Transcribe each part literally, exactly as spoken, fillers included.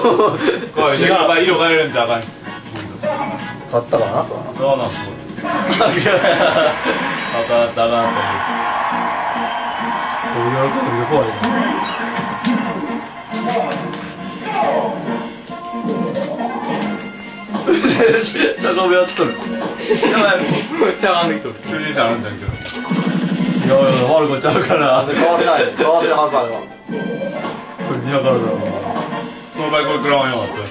これじゃあ色変えるんじゃあかん。 買ったかな。 そうなんす。あかんあかんあかんって。 俺は全部怖いな。しゃがみやっとる。しゃがんできとる。 急にさあるんじゃんけど。 いやいや、悪くちゃうから。 で買わせない。買わせるはずあれは。 これ見計らうだろうな。 その場合これ食らわんようになった。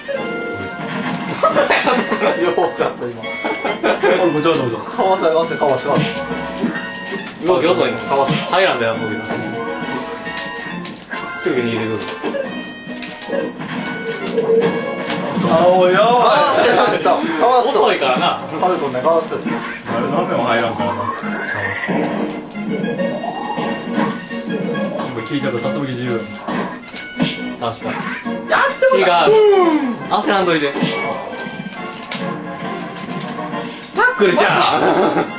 よく買った今。 悪くちゃうだろう。 買わせ買わせ買わせ買わせ。 動き遅いの。 買わせ。 入らんだよ、僕。すぐに入れる。 あおいよ。 買わせちゃった。買わせと。 遅いからな。 ハルトね買わせ。 あれ何でも入らんからな。 聞いたから竜巻自由。 確かに。違う。焦らんといて。タックルじゃん。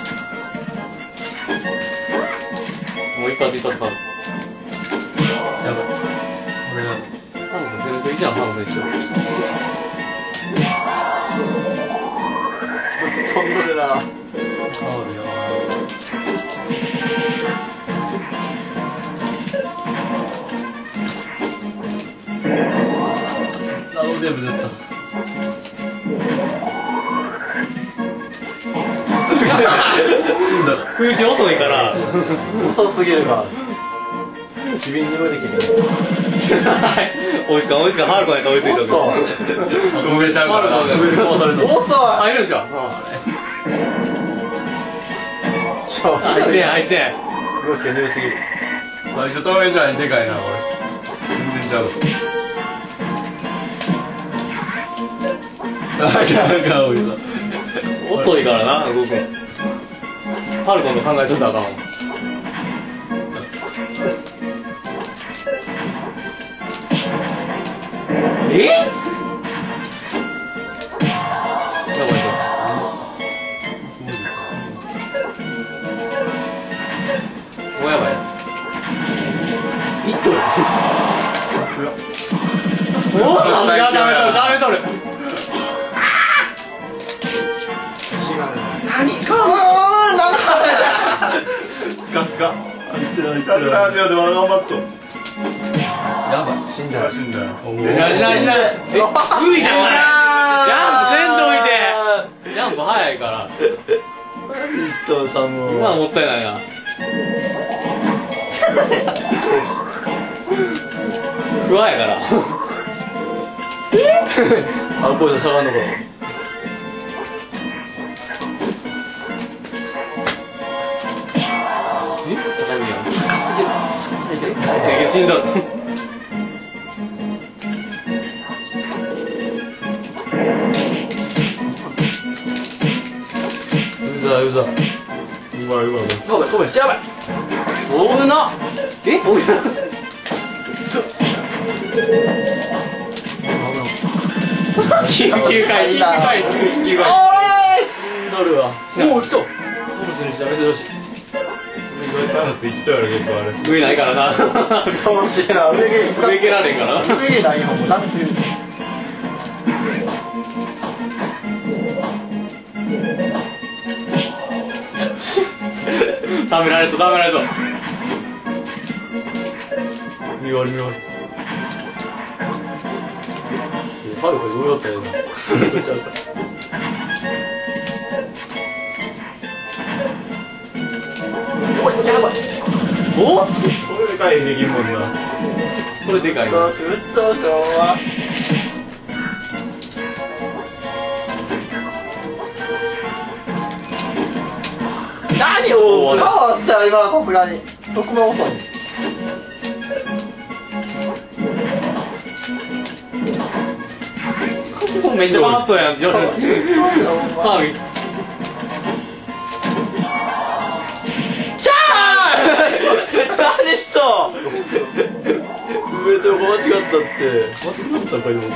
もう一発一発パン。 やばい。俺が。 ハムス先生じゃん、ハムス一緒。 飛んどるな。 あるよ。ラウンド全部出た。死んだ。 不意打ち遅いから。 遅すぎるから。機敏にもできる。 追いつか追いつか、ハルコに追いついた。 遅い。 埋めちゃうからな。 上に壊された。 遅い。 入るんじゃん。 ちょ入ってん入ってん。 動きが鈍すぎる。 最初透明じゃんでかいなこれ。全然ちゃう。 あかんあかんおいさ。 遅いからな、動くの。ハルコンの考えとったらあかんわ。え？やばいもうやばいな。いっとる。 さすが。 おっ、さすがダメとるダメとる。 違う。何？うわーなんだ。 スカスカ。 入ってない入ってひゃくななない。 じゅうでまだ頑張っと。 やばい。 死んだ。 死んだよ。 よしよしよし。え、浮いておらん。ジャンプせんと浮いて。ジャンプ早いから。 石藤さんも。 まあもったいないな。不安やから。 あ、こいつしゃがんのか。 え？高いやん。 高すぎる。 え、死んどる。 うざいうざ。 うまいうまいうまい。 ごめんごめん、やばい。大船。え？大船。きゅうきゅうかい、きゅうきゅうかい、きゅうきゅうかい。 なるわ。 もう来た。 ハムスにしたら珍しい。 サムス生きとる結構あれ。 上ないからな。 楽しいな。上毛上蹴られんから。 上毛ないよ。もうダメすぎる。 食べられと食べられと。 見割り見割り。ハルコどうやったらいいの。ちゃうか。 おい、やばい。お？ これで回避できんもんな。 それでかいな。 どうしようどうしようは。 何を？ カバーしたら今はさすがに。特番遅い。 めっちゃ頑張っとんやん。上手。パーミ。キャー！何しと？ 上と横間違ったって。間違ったのか今。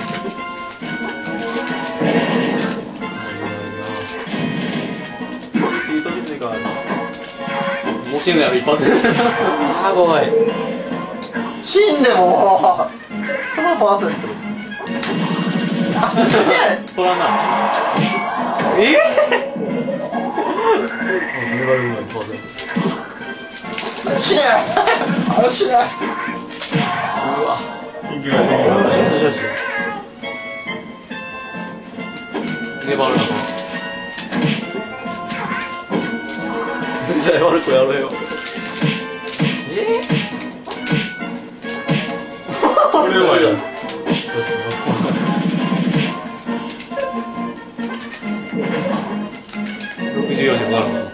飛びすぎ飛びすぎか。 もう死ぬやろ一発。あー怖い。 死んでもそのパーセント。 そらな。え粘るのにパーセント。 死ねあ死ねうわ。 息がねよしよし。 粘るな。 じゃあ悪くやろうよ。 これうまいよろくじゅうよんじかかるな。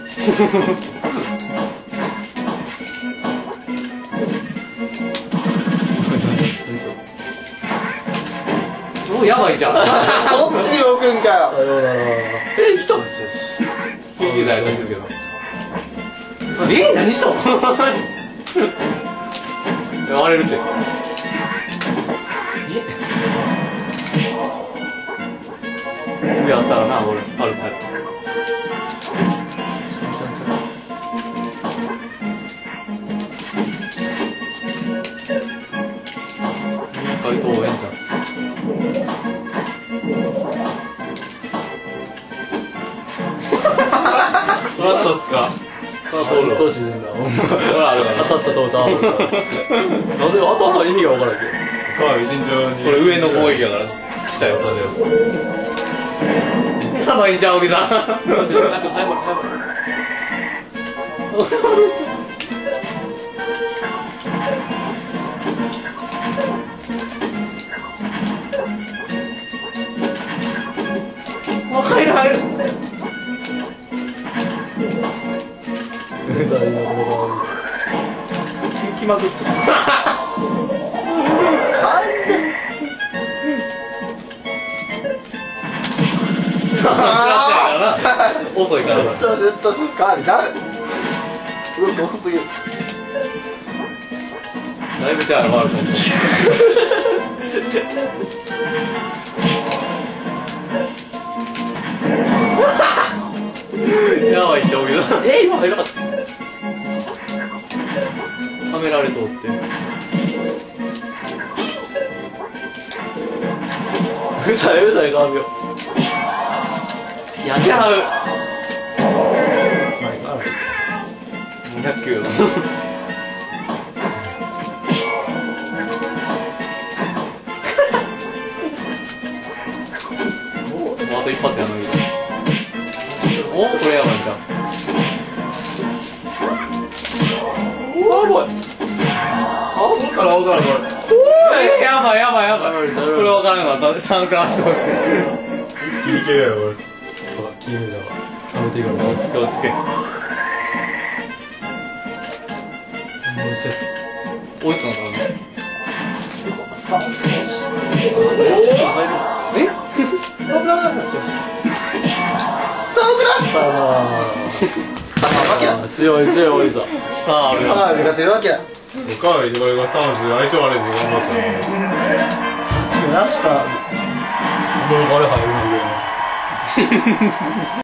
もうやばいじゃん。 そっちに置くんかよさようなら。え、来た。よしよし。 緊急剤出してるけど。え、何したの？割れるって。え？上あったらな、俺、あるタイプ。いい回答をえんだ。トラットっすか？トラットおるわ。 どうしてんだ。ほんま。 ほらあるわ。 当たったと思った。なぜ当たんない意味が分からんけど。 川身慎重にこれ上の攻撃やから下よ、それでやばいんちゃう、おじさん。早く早く早く。入る入る。 さあ今この場合。 気まずっと。遅いからな。 ずっとずっとしっかりダメ動き遅すぎるだいぶじゃあ悪くなったやばいって思うけど。え、今入らなかった。はめられとって。 うざいうざい顔よ。 やっちゃう。ひゃくきゅう。もうあと一発やのに。お、これやばいんじゃん。うわ、やばい。 あ分からん分からんこえー、やばいやばいやばい。これ分からなかった。参加してほしい。 れ一気にいけるやろこれほら、金メダルは。食べていいからな。 つけつけ。 どうして。 追いつのかな。 さあえ？ 危ない危ないよしよし遠くなあ負けだ強い強いぞ。 さあ、あるよ。 ああ勝てるわけだ川にこれがサウンズ相性悪いんで頑張った確か。もうこれ入るの上ます。